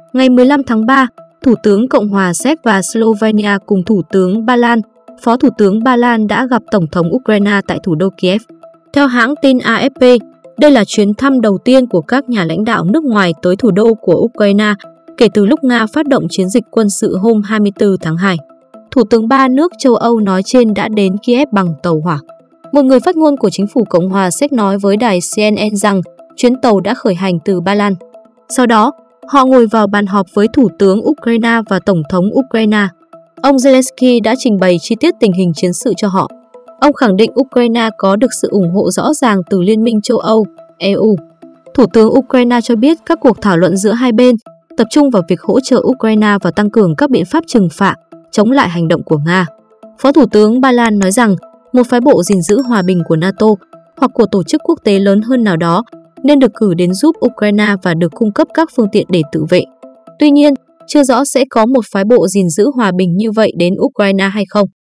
Ngày 15 tháng 3, Thủ tướng Cộng hòa Séc và Slovenia cùng Thủ tướng Ba Lan, Phó Thủ tướng Ba Lan đã gặp Tổng thống Ukraine tại thủ đô Kiev. Theo hãng tin AFP, đây là chuyến thăm đầu tiên của các nhà lãnh đạo nước ngoài tới thủ đô của Ukraine kể từ lúc Nga phát động chiến dịch quân sự hôm 24 tháng 2. Thủ tướng ba nước châu Âu nói trên đã đến Kiev bằng tàu hỏa. Một người phát ngôn của chính phủ Cộng hòa Séc nói với đài CNN rằng chuyến tàu đã khởi hành từ Ba Lan. Sau đó, họ ngồi vào bàn họp với Thủ tướng Ukraine và Tổng thống Ukraine. Ông Zelensky đã trình bày chi tiết tình hình chiến sự cho họ. Ông khẳng định Ukraine có được sự ủng hộ rõ ràng từ Liên minh châu Âu, EU. Thủ tướng Ukraine cho biết các cuộc thảo luận giữa hai bên tập trung vào việc hỗ trợ Ukraine và tăng cường các biện pháp trừng phạt, chống lại hành động của Nga. Phó Thủ tướng Ba Lan nói rằng một phái bộ gìn giữ hòa bình của NATO hoặc của tổ chức quốc tế lớn hơn nào đó nên được cử đến giúp Ukraine và được cung cấp các phương tiện để tự vệ. Tuy nhiên, chưa rõ sẽ có một phái bộ gìn giữ hòa bình như vậy đến Ukraine hay không.